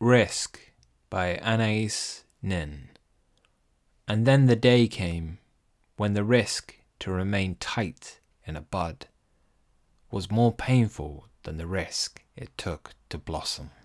Risk by Anaïs Nin. And then the day came when the risk to remain tight in a bud was more painful than the risk it took to blossom.